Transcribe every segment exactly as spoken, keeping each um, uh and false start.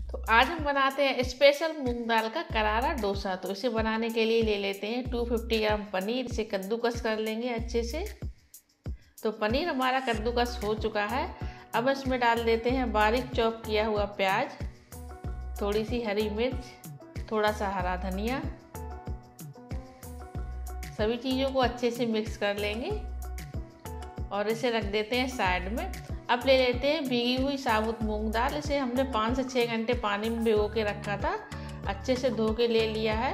तो आज हम बनाते हैं स्पेशल मूंग दाल का करारा डोसा। तो इसे बनाने के लिए ले लेते हैं दो सौ पचास ग्राम पनीर। इसे कद्दूकस कर लेंगे अच्छे से। तो पनीर हमारा कद्दूकस हो चुका है। अब इसमें डाल देते हैं बारीक चॉप किया हुआ प्याज, थोड़ी सी हरी मिर्च, थोड़ा सा हरा धनिया। सभी चीज़ों को अच्छे से मिक्स कर लेंगे और इसे रख देते हैं साइड में। अब ले लेते हैं भीगी हुई साबुत मूंग दाल। इसे हमने पाँच से छः घंटे पानी में भिगो के रखा था, अच्छे से धो के ले लिया है।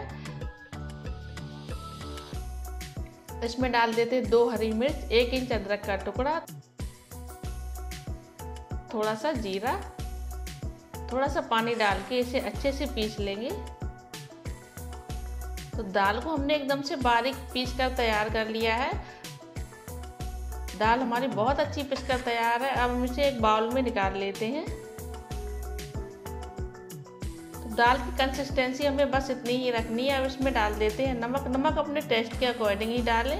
इसमें डाल देते हैं दो हरी मिर्च, एक इंच अदरक का टुकड़ा, थोड़ा सा जीरा, थोड़ा सा पानी डाल के इसे अच्छे से पीस लेंगे। तो दाल को हमने एकदम से बारीक पीस कर तैयार कर लिया है। दाल हमारी बहुत अच्छी पिसकर तैयार है। अब हम इसे एक बाउल में निकाल लेते हैं। तो दाल की कंसिस्टेंसी हमें बस इतनी ही रखनी है। अब इसमें डाल देते हैं नमक। नमक अपने टेस्ट के अकॉर्डिंग ही डालें।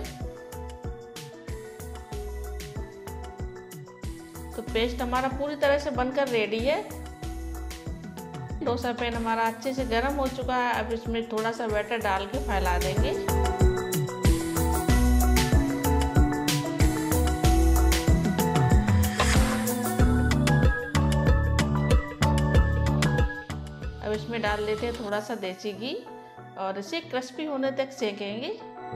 तो पेस्ट हमारा पूरी तरह से बनकर रेडी है। डोसा पैन हमारा अच्छे से गर्म हो चुका है। अब इसमें थोड़ा सा बैटर डाल के फैला देंगे। अब इसमें डाल देते हैं थोड़ा सा देसी घी और इसे क्रिस्पी होने तक सेकेंगे।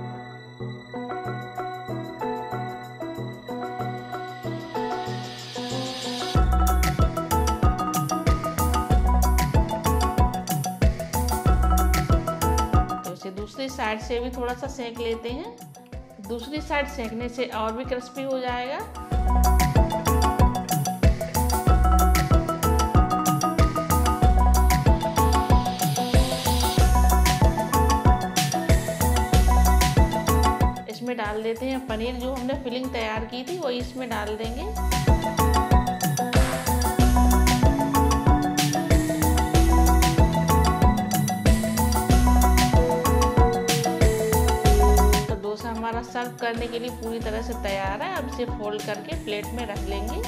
तो इसे दूसरी साइड से भी थोड़ा सा सेक लेते हैं। दूसरी साइड सेकने से और भी क्रिस्पी हो जाएगा। इसमें डाल देते हैं पनीर। जो हमने फिलिंग तैयार की थी वो इसमें डाल देंगे। तो डोसा हमारा सर्व करने के लिए पूरी तरह से तैयार है। अब इसे फोल्ड करके प्लेट में रख लेंगे।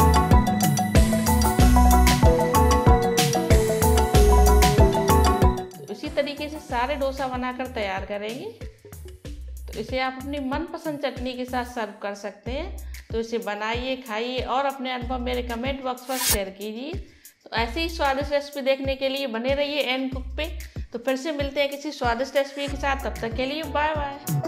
तो इसी तरीके से सारे डोसा बनाकर तैयार करेंगे। तो इसे आप अपनी मनपसंद चटनी के साथ सर्व कर सकते हैं। तो इसे बनाइए, खाइए और अपने अनुभव मेरे कमेंट बॉक्स पर शेयर कीजिए। तो ऐसी ही स्वादिष्ट रेसिपी देखने के लिए बने रहिए एन कुक पे। तो फिर से मिलते हैं किसी स्वादिष्ट रेसिपी के साथ। तब तक के लिए बाय बाय।